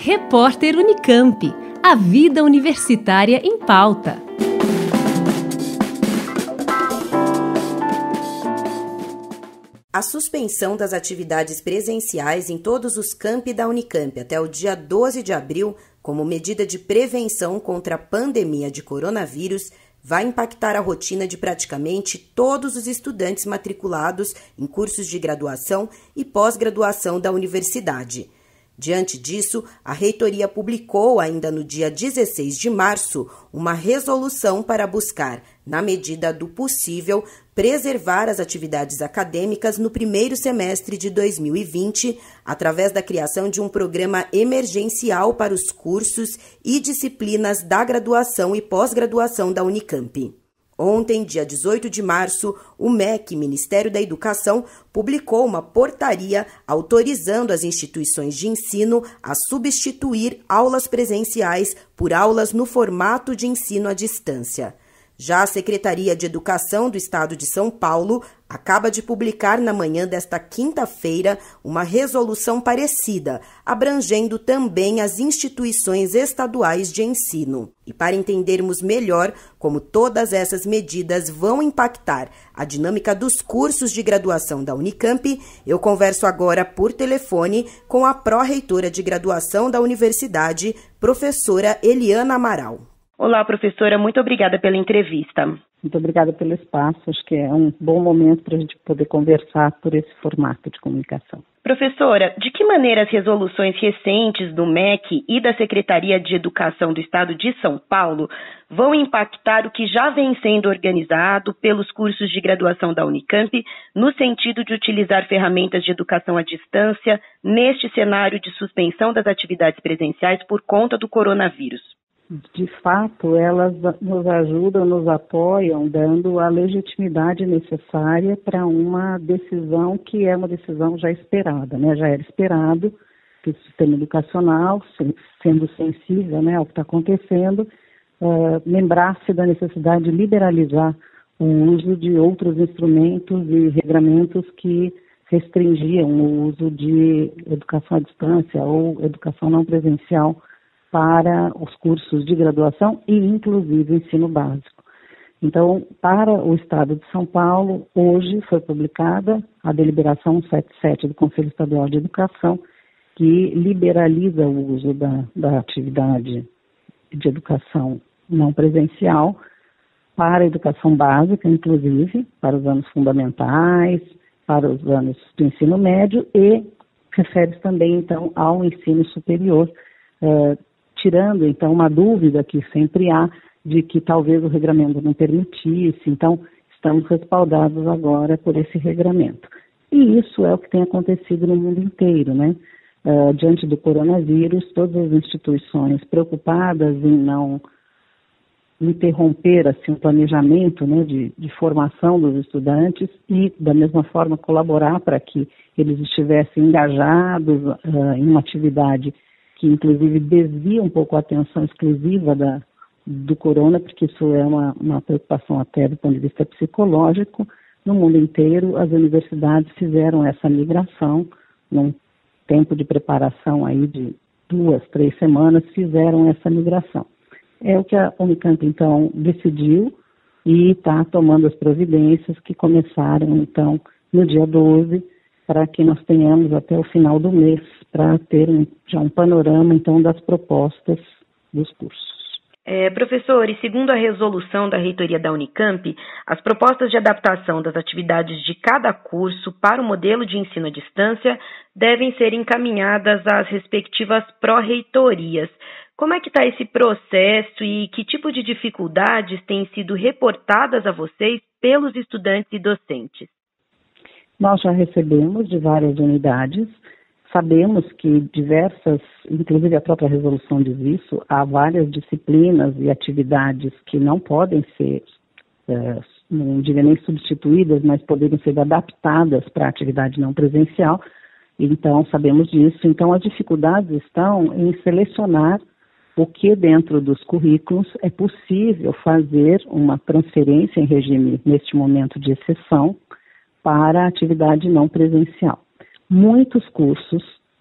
Repórter Unicamp. A vida universitária em pauta. A suspensão das atividades presenciais em todos os campi da Unicamp até o dia 12 de abril, como medida de prevenção contra a pandemia de coronavírus, vai impactar a rotina de praticamente todos os estudantes matriculados em cursos de graduação e pós-graduação da universidade. Diante disso, a reitoria publicou, ainda no dia 16 de março, uma resolução para buscar, na medida do possível, preservar as atividades acadêmicas no primeiro semestre de 2020, através da criação de um programa emergencial para os cursos e disciplinas da graduação e pós-graduação da Unicamp. Ontem, dia 18 de março, o MEC, Ministério da Educação, publicou uma portaria autorizando as instituições de ensino a substituir aulas presenciais por aulas no formato de ensino à distância. Já a Secretaria de Educação do Estado de São Paulo acaba de publicar na manhã desta quinta-feira uma resolução parecida, abrangendo também as instituições estaduais de ensino. E para entendermos melhor como todas essas medidas vão impactar a dinâmica dos cursos de graduação da Unicamp, eu converso agora por telefone com a pró-reitora de graduação da universidade, professora Eliana Amaral. Olá, professora, muito obrigada pela entrevista. Muito obrigada pelo espaço, acho que é um bom momento para a gente poder conversar por esse formato de comunicação. Professora, de que maneira as resoluções recentes do MEC e da Secretaria de Educação do Estado de São Paulo vão impactar o que já vem sendo organizado pelos cursos de graduação da Unicamp no sentido de utilizar ferramentas de educação à distância neste cenário de suspensão das atividades presenciais por conta do coronavírus? De fato, elas nos ajudam, nos apoiam, dando a legitimidade necessária para uma decisão que é uma decisão já esperada, né? Já era esperado que o sistema educacional, sendo sensível, né, ao que está acontecendo, lembrasse da necessidade de liberalizar o uso de outros instrumentos e regramentos que restringiam o uso de educação à distância ou educação não presencial para os cursos de graduação e, inclusive, ensino básico. Então, para o Estado de São Paulo, hoje foi publicada a deliberação 177 do Conselho Estadual de Educação, que liberaliza o uso da atividade de educação não presencial para a educação básica, inclusive, para os anos fundamentais, para os anos do ensino médio e refere-se também, então, ao ensino superior, tirando, então, uma dúvida que sempre há de que talvez o regramento não permitisse. Então, estamos respaldados agora por esse regramento. E isso é o que tem acontecido no mundo inteiro, né? Diante do coronavírus, todas as instituições preocupadas em não interromper assim, o planejamento, né, de formação dos estudantes e, da mesma forma, colaborar para que eles estivessem engajados em uma atividade que inclusive desvia um pouco a atenção exclusiva do corona, porque isso é uma preocupação até do ponto de vista psicológico. No mundo inteiro, as universidades fizeram essa migração, num tempo de preparação aí de 2-3 semanas, fizeram essa migração. É o que a Unicamp, então, decidiu e está tomando as providências que começaram, então, no dia 12, para que nós tenhamos até o final do mês para ter já um panorama, então, das propostas dos cursos. Professor, e segundo a resolução da reitoria da Unicamp, as propostas de adaptação das atividades de cada curso para o modelo de ensino à distância devem ser encaminhadas às respectivas pró-reitorias. Como é que está esse processo e que tipo de dificuldades têm sido reportadas a vocês pelos estudantes e docentes? Nós já recebemos de várias unidades, sabemos que diversas, inclusive a própria resolução diz isso, há várias disciplinas e atividades que não podem ser, não diria nem substituídas, mas poderiam ser adaptadas para a atividade não presencial, então sabemos disso. Então as dificuldades estão em selecionar o que dentro dos currículos é possível fazer uma transferência em regime, neste momento de exceção, para a atividade não presencial. Muitos cursos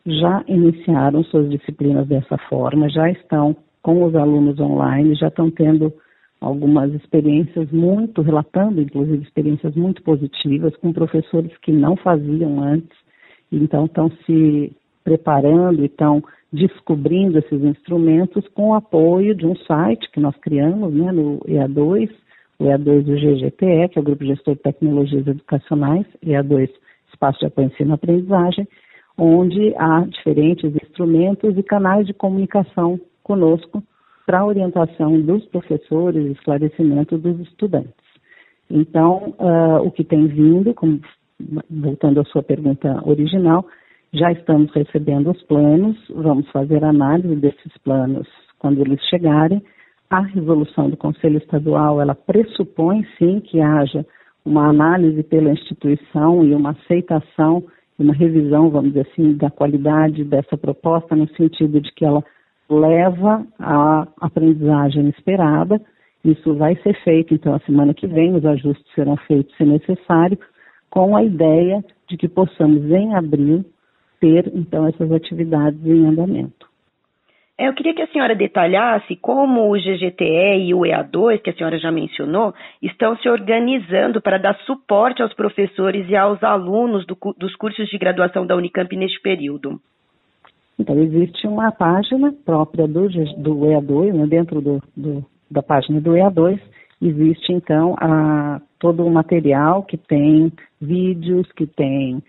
já iniciaram suas disciplinas dessa forma, já estão com os alunos online, já estão tendo algumas experiências relatando inclusive experiências muito positivas com professores que não faziam antes, então estão se preparando e estão descobrindo esses instrumentos com o apoio de um site que nós criamos, né, no EA2, o EA2 do GGTE, que é o Grupo Gestor de Tecnologias Educacionais, EA2 Espaço de Apoio Ensino e Aprendizagem, onde há diferentes instrumentos e canais de comunicação conosco para orientação dos professores e esclarecimento dos estudantes. Então, o que tem vindo, voltando à sua pergunta original, já estamos recebendo os planos, vamos fazer análise desses planos quando eles chegarem. A resolução do Conselho Estadual, ela pressupõe, sim, que haja uma análise pela instituição e uma aceitação, uma revisão, vamos dizer assim, da qualidade dessa proposta, no sentido de que ela leva à aprendizagem esperada. Isso vai ser feito, então, a semana que vem, os ajustes serão feitos, se necessário, com a ideia de que possamos, em abril, ter, então, essas atividades em andamento. Eu queria que a senhora detalhasse como o GGTE e o EA2, que a senhora já mencionou, estão se organizando para dar suporte aos professores e aos alunos dos cursos de graduação da Unicamp neste período. Então, existe uma página própria do EA2, né, dentro da página do EA2, existe, então, todo o material que tem vídeos, que tem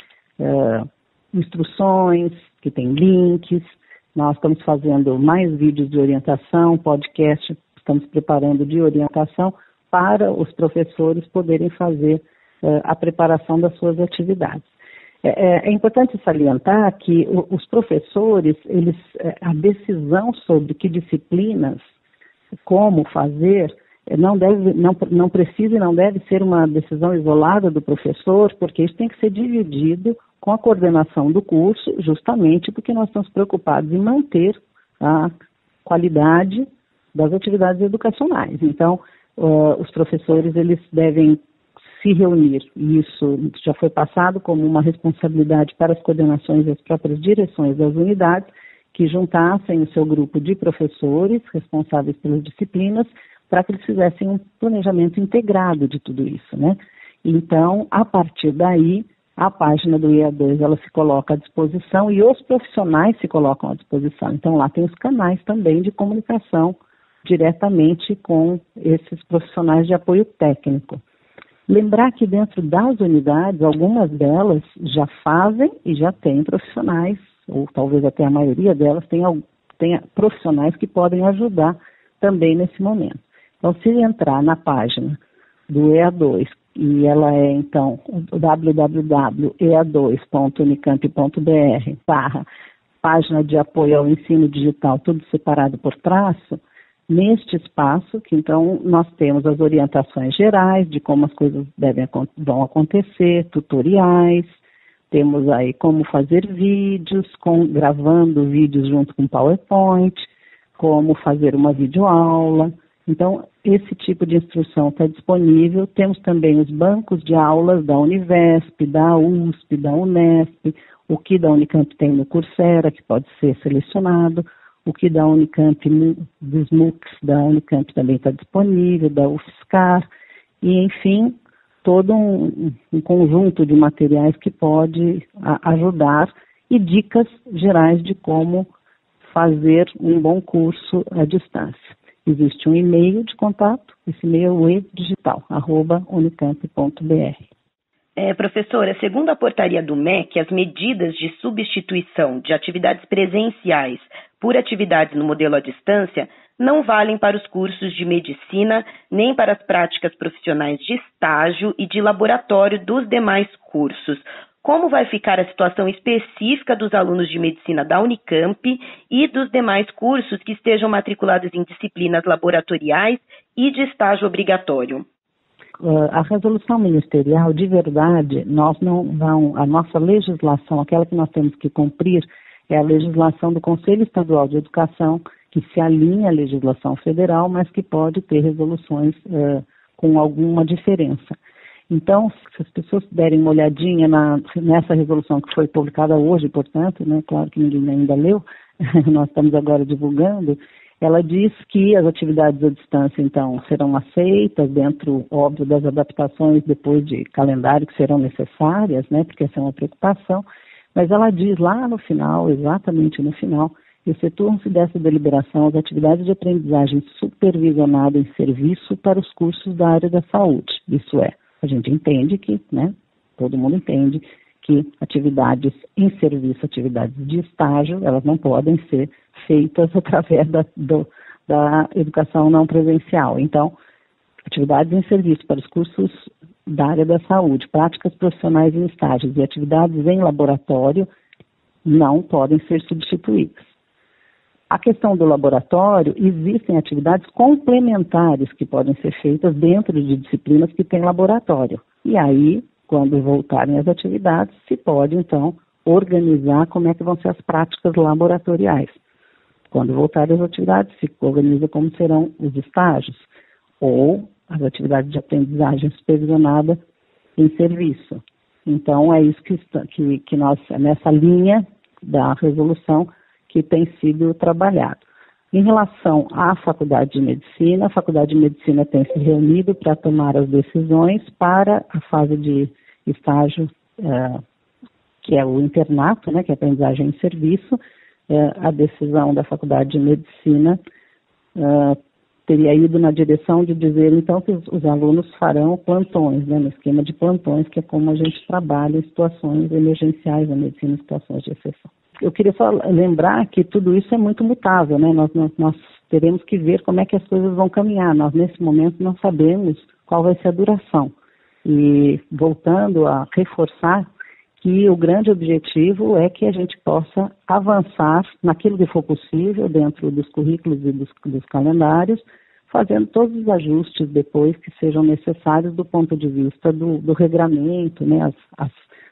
instruções, que tem links. Nós estamos fazendo mais vídeos de orientação, podcast, estamos preparando de orientação para os professores poderem fazer a preparação das suas atividades. É importante salientar que os professores, a decisão sobre que disciplinas, como fazer, não precisa e não deve ser uma decisão isolada do professor, porque isso tem que ser dividido com a coordenação do curso, justamente porque nós estamos preocupados em manter a qualidade das atividades educacionais. Então, os professores, eles devem se reunir, e isso já foi passado como uma responsabilidade para as coordenações e as próprias direções das unidades, que juntassem o seu grupo de professores responsáveis pelas disciplinas, para que eles fizessem um planejamento integrado de tudo isso, né? Então, a partir daí, a página do EA2, ela se coloca à disposição e os profissionais se colocam à disposição. Então, lá tem os canais também de comunicação diretamente com esses profissionais de apoio técnico. Lembrar que dentro das unidades, algumas delas já fazem e já têm profissionais, ou talvez até a maioria delas tenha profissionais que podem ajudar também nesse momento. Então, se entrar na página do EA2, e ela é, então, www.ea2.unicamp.br/ página de apoio ao ensino digital, tudo separado por traço, neste espaço, que então nós temos as orientações gerais de como as coisas vão acontecer, tutoriais, temos aí como fazer vídeos, gravando vídeos junto com PowerPoint, como fazer uma videoaula. Então, esse tipo de instrução está disponível. Temos também os bancos de aulas da Univesp, da USP, da Unesp, o que da Unicamp tem no Coursera, que pode ser selecionado, o que da Unicamp, dos MOOCs da Unicamp também está disponível, da UFSCar, e, enfim, todo um conjunto de materiais que pode ajudar e dicas gerais de como fazer um bom curso à distância. Existe um e-mail de contato, esse e-mail é edigital@unicamp.br. Professora, segundo a portaria do MEC, as medidas de substituição de atividades presenciais por atividades no modelo à distância não valem para os cursos de medicina, nem para as práticas profissionais de estágio e de laboratório dos demais cursos. Como vai ficar a situação específica dos alunos de medicina da Unicamp e dos demais cursos que estejam matriculados em disciplinas laboratoriais e de estágio obrigatório? A resolução ministerial, de verdade, a nossa legislação, aquela que nós temos que cumprir, é a legislação do Conselho Estadual de Educação, que se alinha à legislação federal, mas que pode ter resoluções com alguma diferença. Então, se as pessoas derem uma olhadinha nessa resolução que foi publicada hoje, portanto, né, claro que ninguém ainda leu, nós estamos agora divulgando, ela diz que as atividades à distância, então, serão aceitas dentro, óbvio, das adaptações depois de calendário que serão necessárias, né, porque essa é uma preocupação, mas ela diz lá no final, exatamente no final, efetuam-se dessa deliberação as atividades de aprendizagem supervisionada em serviço para os cursos da área da saúde. Isso é, a gente entende que, né, todo mundo entende que atividades em serviço, atividades de estágio, elas não podem ser feitas através da educação não presencial. Então, atividades em serviço para os cursos da área da saúde, práticas profissionais em estágios e atividades em laboratório não podem ser substituídas. A questão do laboratório, existem atividades complementares que podem ser feitas dentro de disciplinas que têm laboratório. E aí, quando voltarem as atividades, se pode, então, organizar como é que vão ser as práticas laboratoriais. Quando voltarem as atividades, se organiza como serão os estágios ou as atividades de aprendizagem supervisionada em serviço. Então, é isso que nós, nessa linha da resolução, que tem sido trabalhado. Em relação à Faculdade de Medicina, a Faculdade de Medicina tem se reunido para tomar as decisões para a fase de estágio, que é o internato, né, que é a aprendizagem em serviço. A decisão da Faculdade de Medicina teria ido na direção de dizer, então, que os alunos farão plantões, né, no esquema de plantões, que é como a gente trabalha em situações emergenciais na medicina, em situações de exceção. Eu queria só lembrar que tudo isso é muito mutável, né? Nós teremos que ver como é que as coisas vão caminhar. Nós, nesse momento, não sabemos qual vai ser a duração. E, voltando a reforçar que o grande objetivo é que a gente possa avançar naquilo que for possível dentro dos currículos e dos calendários, fazendo todos os ajustes depois que sejam necessários do ponto de vista do regramento, né? As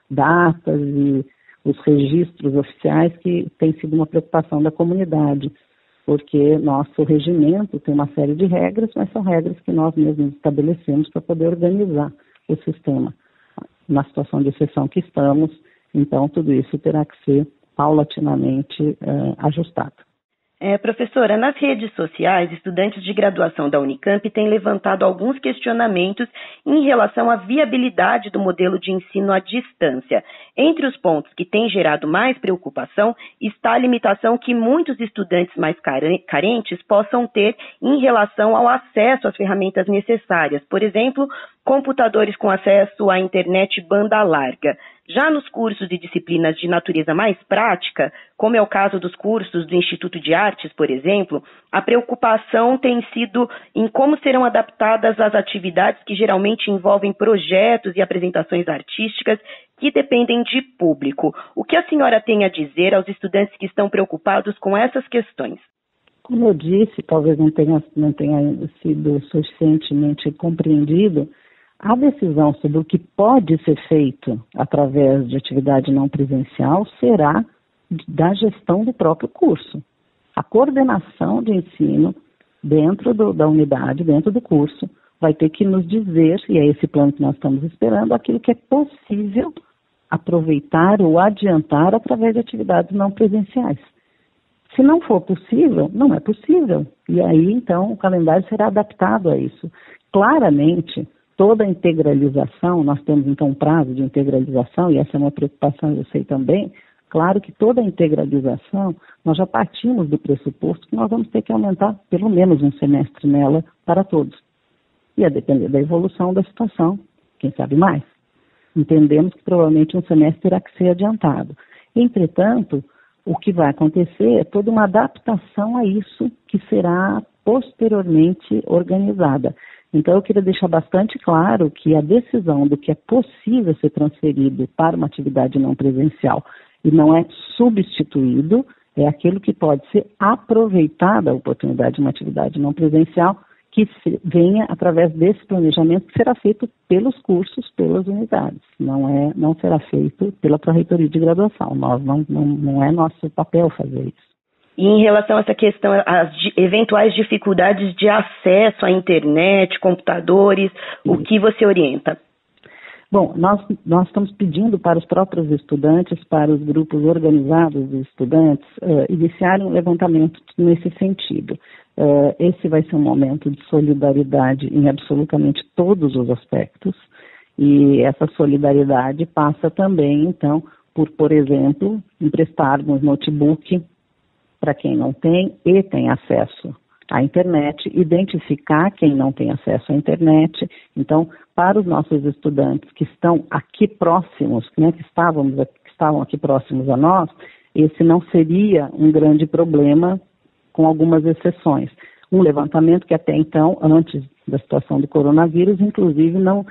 datas e os registros oficiais, que tem sido uma preocupação da comunidade, porque nosso regimento tem uma série de regras, mas são regras que nós mesmos estabelecemos para poder organizar o sistema. Na situação de exceção que estamos, então tudo isso terá que ser paulatinamente ajustado. Professora, nas redes sociais, estudantes de graduação da Unicamp têm levantado alguns questionamentos em relação à viabilidade do modelo de ensino à distância. Entre os pontos que têm gerado mais preocupação está a limitação que muitos estudantes mais carentes possam ter em relação ao acesso às ferramentas necessárias, por exemplo, computadores com acesso à internet banda larga. Já nos cursos de disciplinas de natureza mais prática, como é o caso dos cursos do Instituto de Artes, por exemplo, a preocupação tem sido em como serão adaptadas as atividades que geralmente envolvem projetos e apresentações artísticas que dependem de público. O que a senhora tem a dizer aos estudantes que estão preocupados com essas questões? Como eu disse, talvez não tenha sido suficientemente compreendido, a decisão sobre o que pode ser feito através de atividade não presencial será da gestão do próprio curso. A coordenação de ensino dentro da unidade, dentro do curso, vai ter que nos dizer, e é esse plano que nós estamos esperando, aquilo que é possível aproveitar ou adiantar através de atividades não presenciais. Se não for possível, não é possível. E aí, então, o calendário será adaptado a isso. Claramente, toda a integralização, nós temos então um prazo de integralização, e essa é uma preocupação, eu sei também, claro que toda a integralização, nós já partimos do pressuposto que nós vamos ter que aumentar pelo menos um semestre nela para todos. E a depender da evolução da situação, quem sabe mais. Entendemos que provavelmente um semestre terá que ser adiantado. Entretanto, o que vai acontecer é toda uma adaptação a isso que será posteriormente organizada. Então, eu queria deixar bastante claro que a decisão do que é possível ser transferido para uma atividade não presencial e não é substituído, é aquilo que pode ser aproveitado a oportunidade de uma atividade não presencial que venha através desse planejamento que será feito pelos cursos, pelas unidades. Não será feito pela Pró-Reitoria de Graduação. Não é nosso papel fazer isso. E em relação a essa questão, as eventuais dificuldades de acesso à internet, computadores, o que você orienta? Bom, nós estamos pedindo para os próprios estudantes, para os grupos organizados de estudantes, iniciarem um levantamento nesse sentido. Esse vai ser um momento de solidariedade em absolutamente todos os aspectos, e essa solidariedade passa também, então, por exemplo, emprestarmos notebook para quem não tem e tem acesso à internet, identificar quem não tem acesso à internet. Então, para os nossos estudantes que estão aqui próximos, né, que estavam aqui próximos a nós, esse não seria um grande problema, com algumas exceções. Um levantamento que até então, antes da situação do coronavírus, inclusive não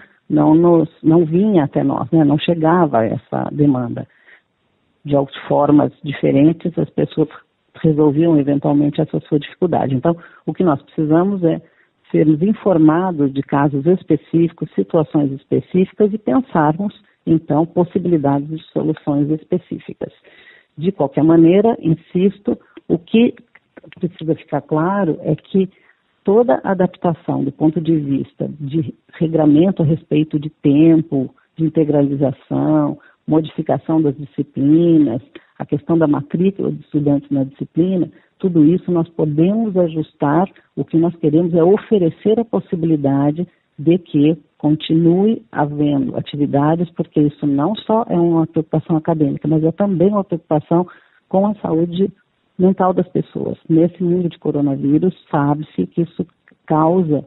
vinha até nós, né, não chegava a essa demanda. De formas diferentes, as pessoas resolviam eventualmente essa sua dificuldade. Então, o que nós precisamos é sermos informados de casos específicos, situações específicas e pensarmos, então, possibilidades de soluções específicas. De qualquer maneira, insisto, o que precisa ficar claro é que toda adaptação do ponto de vista de regramento a respeito de tempo, de integralização, modificação das disciplinas, a questão da matrícula de estudantes na disciplina, tudo isso nós podemos ajustar. O que nós queremos é oferecer a possibilidade de que continue havendo atividades, porque isso não só é uma preocupação acadêmica, mas é também uma preocupação com a saúde mental das pessoas. Nesse mundo de coronavírus, sabe-se que isso causa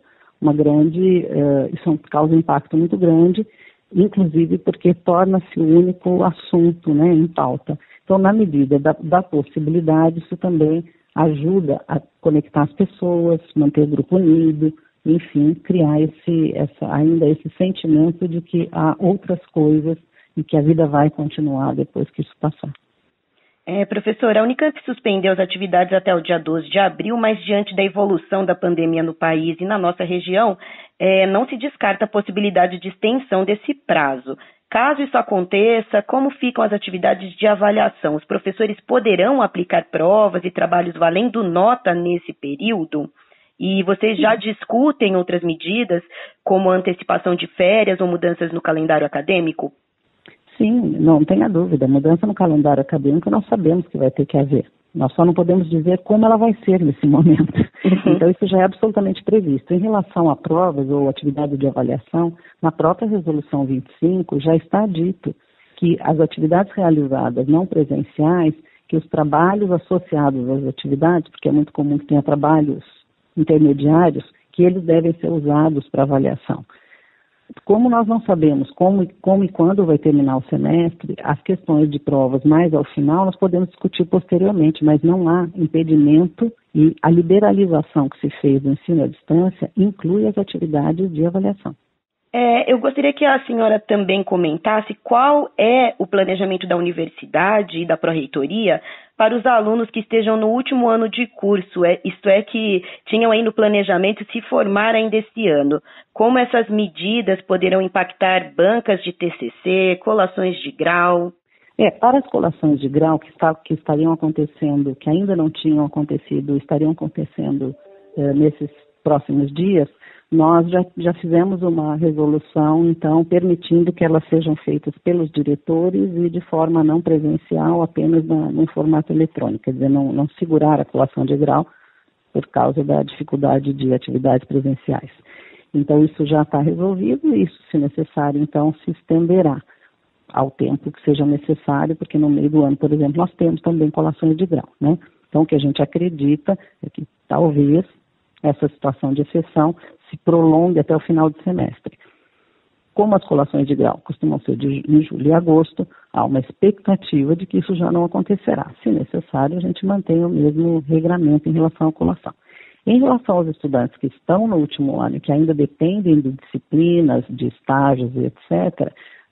causa um impacto muito grande, inclusive porque torna-se o único assunto, né, em pauta. Então, na medida da possibilidade, isso também ajuda a conectar as pessoas, manter o grupo unido, enfim, criar ainda esse sentimento de que há outras coisas e que a vida vai continuar depois que isso passar. Professora, a Unicamp suspendeu as atividades até o dia 12 de abril, mas diante da evolução da pandemia no país e na nossa região, não se descarta a possibilidade de extensão desse prazo. Caso isso aconteça, como ficam as atividades de avaliação? Os professores poderão aplicar provas e trabalhos valendo nota nesse período? E vocês já discutem outras medidas, como a antecipação de férias ou mudanças no calendário acadêmico? Sim, não tenha dúvida. Mudança no calendário acadêmico nós sabemos que vai ter que haver. Nós só não podemos dizer como ela vai ser nesse momento. Então, isso já é absolutamente previsto. Em relação a provas ou atividade de avaliação, na própria Resolução 25 já está dito que as atividades realizadas não presenciais, que os trabalhos associados às atividades, porque é muito comum que tenha trabalhos intermediários, que eles devem ser usados para avaliação. Como nós não sabemos como e quando vai terminar o semestre, as questões de provas mais ao final nós podemos discutir posteriormente, mas não há impedimento e a liberalização que se fez do ensino à distância inclui as atividades de avaliação. Eu gostaria que a senhora também comentasse qual é o planejamento da universidade e da pró-reitoria para os alunos que estejam no último ano de curso, isto é, que tinham aí no planejamento se formar ainda esse ano. Como essas medidas poderão impactar bancas de TCC, colações de grau? Para as colações de grau que estariam acontecendo, que ainda não tinham acontecido, estariam acontecendo nesses próximos dias, nós já fizemos uma resolução, então, permitindo que elas sejam feitas pelos diretores e de forma não presencial, apenas num formato eletrônico, quer dizer, não segurar a colação de grau por causa da dificuldade de atividades presenciais. Então, isso já está resolvido e isso, se necessário, então, se estenderá ao tempo que seja necessário, porque no meio do ano, por exemplo, nós temos também colações de grau, né? Então, o que a gente acredita é que talvez essa situação de exceção se prolongue até o final do semestre. Como as colações de grau costumam ser em julho e agosto, há uma expectativa de que isso já não acontecerá. Se necessário, a gente mantém o mesmo regramento em relação à colação. Em relação aos estudantes que estão no último ano e que ainda dependem de disciplinas, de estágios e etc.,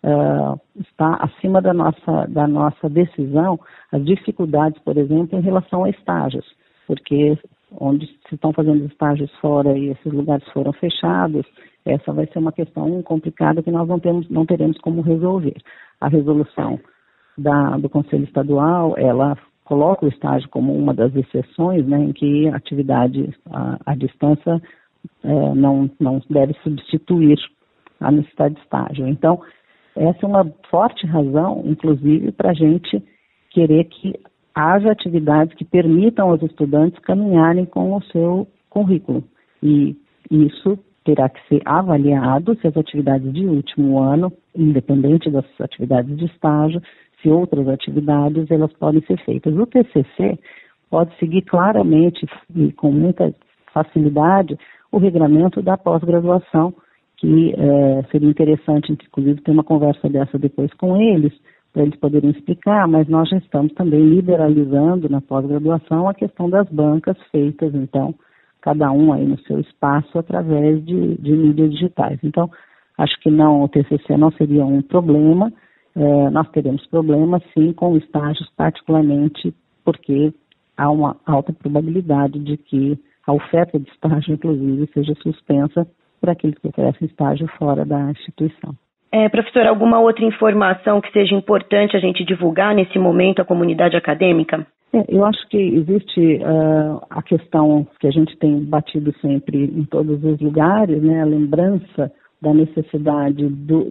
está acima da nossa decisão as dificuldades, por exemplo, em relação a estágios, porque onde se estão fazendo estágios fora e esses lugares foram fechados, essa vai ser uma questão complicada que nós não teremos como resolver. A resolução do Conselho Estadual, ela coloca o estágio como uma das exceções, né, em que a atividade à distância não deve substituir a necessidade de estágio. Então, essa é uma forte razão, inclusive, para a gente querer que haja atividades que permitam aos estudantes caminharem com o seu currículo. E isso terá que ser avaliado se as atividades de último ano, independente das atividades de estágio, se outras atividades elas podem ser feitas. O TCC pode seguir claramente e com muita facilidade o regramento da pós-graduação, que seria interessante, inclusive, ter uma conversa dessa depois com eles, para eles poderem explicar, mas nós já estamos também liberalizando na pós-graduação a questão das bancas feitas, então, cada um aí no seu espaço através de mídias digitais. Então, acho que não, o TCC não seria um problema, nós teremos problemas sim com estágios, particularmente porque há uma alta probabilidade de que a oferta de estágio, inclusive, seja suspensa para aqueles que oferecem estágio fora da instituição. Professora, alguma outra informação que seja importante a gente divulgar nesse momento à comunidade acadêmica? Eu acho que existe a questão que a gente tem batido sempre em todos os lugares, né, a lembrança da necessidade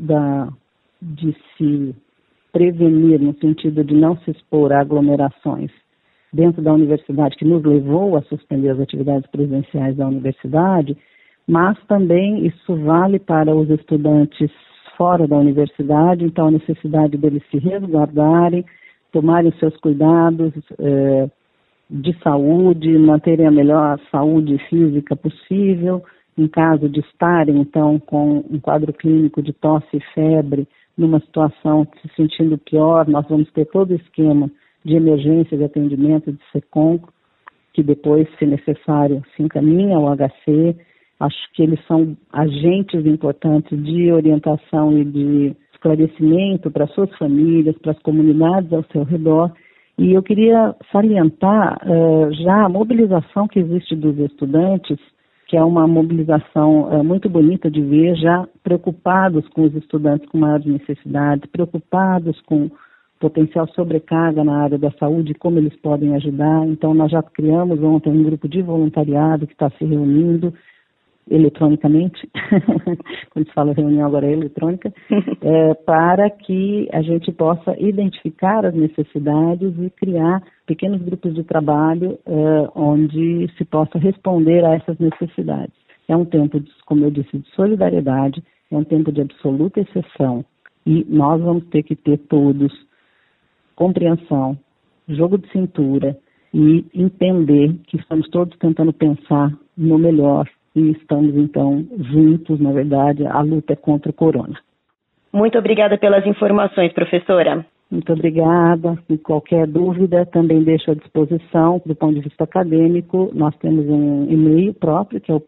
de se prevenir no sentido de não se expor a aglomerações dentro da universidade, que nos levou a suspender as atividades presenciais da universidade, mas também isso vale para os estudantes fora da universidade, então a necessidade deles se resguardarem, tomarem seus cuidados de saúde, manterem a melhor saúde física possível, em caso de estarem, então, com um quadro clínico de tosse e febre, numa situação se sentindo pior, nós vamos ter todo o esquema de emergência de atendimento de SECOM, que depois, se necessário, se encaminha ao HC. Acho que eles são agentes importantes de orientação e de esclarecimento para suas famílias, para as comunidades ao seu redor. E eu queria salientar já a mobilização que existe dos estudantes, que é uma mobilização muito bonita de ver, já preocupados com os estudantes com maiores necessidades, preocupados com potencial sobrecarga na área da saúde e como eles podem ajudar. Então, nós já criamos ontem um grupo de voluntariado que está se reunindo eletronicamente, quando se fala reunião agora é eletrônica, para que a gente possa identificar as necessidades e criar pequenos grupos de trabalho onde se possa responder a essas necessidades. É um tempo, como eu disse, de solidariedade, é um tempo de absoluta exceção e nós vamos ter que ter todos compreensão, jogo de cintura e entender que estamos todos tentando pensar no melhor e estamos, então, juntos, na verdade, a luta é contra o corona. Muito obrigada pelas informações, professora. Muito obrigada. E qualquer dúvida, também deixo à disposição, do ponto de vista acadêmico, nós temos um e-mail próprio, que é o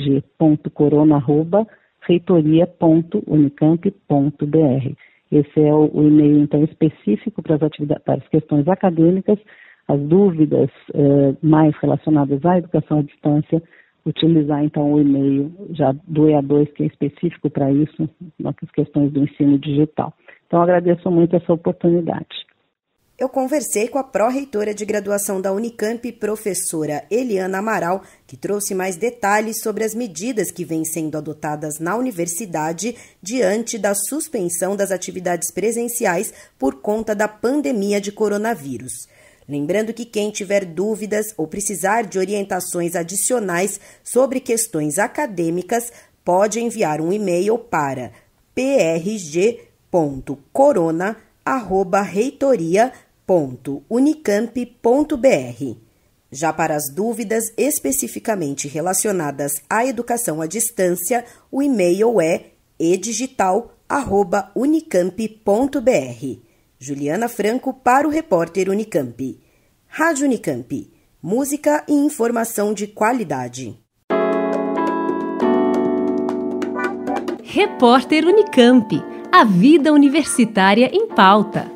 prg.corona@reitoria.unicamp.br. Esse é o e-mail, então, específico para as questões acadêmicas, as dúvidas mais relacionadas à educação à distância, utilizar, então, o e-mail já do EA2, que é específico para isso, nas questões do ensino digital. Então, agradeço muito essa oportunidade. Eu conversei com a pró-reitora de graduação da Unicamp, professora Eliana Amaral, que trouxe mais detalhes sobre as medidas que vêm sendo adotadas na universidade diante da suspensão das atividades presenciais por conta da pandemia de coronavírus. Lembrando que quem tiver dúvidas ou precisar de orientações adicionais sobre questões acadêmicas, pode enviar um e-mail para prg.corona@reitoria.unicamp.br. Já para as dúvidas especificamente relacionadas à educação à distância, o e-mail é edigital@unicamp.br. Juliana Franco para o repórter Unicamp. Rádio Unicamp. Música e informação de qualidade. Repórter Unicamp. A vida universitária em pauta.